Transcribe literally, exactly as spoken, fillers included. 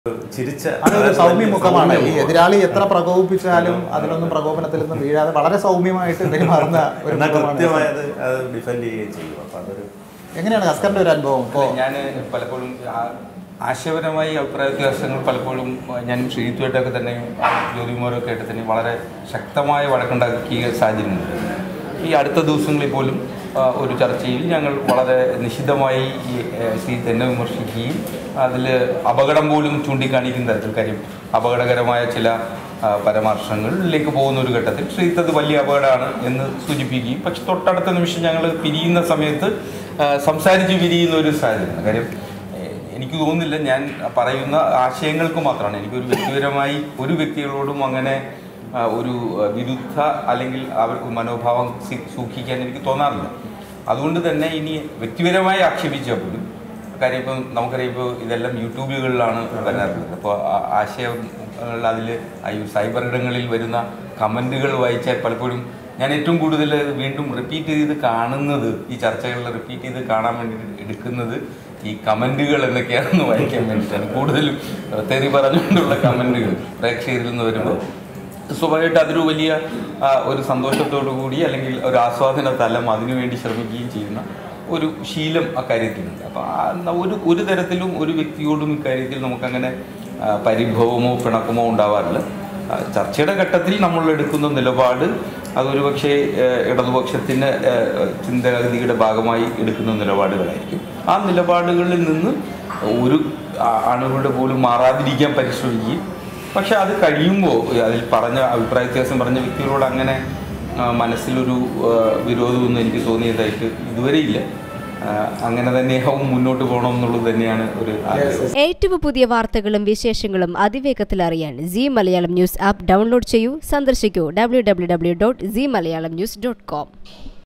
അതൊരു സൗമ്യമുഖമാണ്. ഈ എതിരാളി എത്ര പ്രകോപിപ്പിച്ചാലും അതിലൊന്നും പ്രകോപനത്തിൽ നിന്ന് വീഴാതെ വളരെ സൗമ്യമായിട്ട് പെരുമാറുന്ന ഒരു എങ്ങനെയാണ് അസ്കറിന്റെ ഒരു അനുഭവം? ഇപ്പോൾ ഞാൻ പലപ്പോഴും ആശയപരമായി അഭിപ്രായ വ്യത്യാസങ്ങൾ പലപ്പോഴും ഞാൻ ശ്രീത്തുമായിട്ടൊക്കെ തന്നെ ജ്യോതികുമാരൊക്കെ ആയിട്ട് തന്നെ വളരെ ശക്തമായ വഴക്കുണ്ടാക്കിയ സാഹചര്യമുണ്ട്. ഈ അടുത്ത ദിവസങ്ങളിൽ പോലും ഒരു ചർച്ചയിൽ ഞങ്ങൾ വളരെ നിശിതമായി ഈ ശ്രീ തന്നെ വിമർശിക്കുകയും അതിൽ അപകടം പോലും ചൂണ്ടിക്കാണിക്കുന്ന തരത്തിൽ കാര്യം അപകടകരമായ ചില പരാമർശങ്ങളിലേക്ക് പോകുന്ന ഒരു ഘട്ടത്തിൽ ശ്രീത്ത് അത് വലിയ അപകടമാണ് എന്ന് സൂചിപ്പിക്കുകയും പക്ഷെ തൊട്ടടുത്ത നിമിഷം ഞങ്ങൾ പിരിയുന്ന സമയത്ത് സംസാരിച്ച് പിരിയുന്ന ഒരു സാഹചര്യമാണ്. കാര്യം എനിക്ക് തോന്നുന്നില്ല ഞാൻ പറയുന്ന ആശയങ്ങൾക്ക് മാത്രമാണ്. എനിക്കൊരു വ്യക്തിപരമായി ഒരു വ്യക്തികളോടും അങ്ങനെ ഒരു വിരുദ്ധ അല്ലെങ്കിൽ അവർക്ക് മനോഭാവം സൂക്ഷിക്കാൻ എനിക്ക് തോന്നാറില്ല. അതുകൊണ്ട് തന്നെ ഇനി വ്യക്തിപരമായി ആക്ഷേപിച്ചാൽ പോലും കാര്യം ഇപ്പം നമുക്കറിയാം ഇപ്പോൾ ഇതെല്ലാം യൂട്യൂബുകളിലാണ് വരാറുള്ളത്. അപ്പോൾ ആശയങ്ങൾ അതിൽ സൈബർ ഇടങ്ങളിൽ വരുന്ന കമൻറ്റുകൾ വായിച്ചാൽ പലപ്പോഴും ഞാൻ ഏറ്റവും കൂടുതൽ വീണ്ടും റിപ്പീറ്റ് ചെയ്ത് കാണുന്നത് ഈ ചർച്ചകളിൽ റിപ്പീറ്റ് ചെയ്ത് കാണാൻ വേണ്ടിയിട്ട് എടുക്കുന്നത് ഈ കമൻറ്റുകൾ എന്നൊക്കെയാണെന്ന് വായിക്കാൻ വേണ്ടിയിട്ടാണ്. കൂടുതലും തെറി പറഞ്ഞുകൊണ്ടുള്ള കമൻറ്റുകൾ പ്രേക്ഷകരിൽ നിന്ന് വരുമ്പോൾ സ്വാഭാവികമായിട്ട് അതൊരു വലിയ ഒരു സന്തോഷത്തോടു കൂടി അല്ലെങ്കിൽ ഒരു ആസ്വാദന തലം അതിനുവേണ്ടി ശ്രമിക്കുകയും ചെയ്യുന്ന ഒരു ശീലം അക്കാര്യത്തിലുണ്ട്. അപ്പോൾ ഒരു ഒരു തരത്തിലും ഒരു വ്യക്തിയോടും ഇക്കാര്യത്തിൽ നമുക്കങ്ങനെ പരിഭവമോ പിണക്കമോ ഉണ്ടാവാറില്ല. ചർച്ചയുടെ ഘട്ടത്തിൽ നമ്മൾ എടുക്കുന്ന നിലപാട് അതൊരു പക്ഷേ ഇടതുപക്ഷത്തിൻ്റെ ചിന്താഗതിയുടെ ഭാഗമായി എടുക്കുന്ന നിലപാടുകളായിരിക്കും. ആ നിലപാടുകളിൽ നിന്ന് ഒരു അണുകളുടെ പോലും മാറാതിരിക്കാൻ പരിശ്രമിക്കുകയും പക്ഷെ അത് കഴിയുമ്പോൾ അതിൽ പറഞ്ഞ അഭിപ്രായ വ്യത്യാസം പറഞ്ഞ വ്യക്തികളോട് അങ്ങനെ മനസ്സിലൊരു വിരോധമൊന്നും എനിക്ക് തോന്നിയതായിട്ട് ഇതുവരെ ഇല്ല. അങ്ങനെ തന്നെയാവും മുന്നോട്ട് പോകണമെന്നുള്ളത് തന്നെയാണ് ഒരു ആഗ്രഹം. ഏറ്റവും പുതിയ വാർത്തകളും വിശേഷങ്ങളും അതിവേഗത്തിൽ അറിയാൻ Zee Malayalam news app download ചെയ്യൂ. സന്ദർശിക്കൂ W W W dot Zee Malayalam news dot com.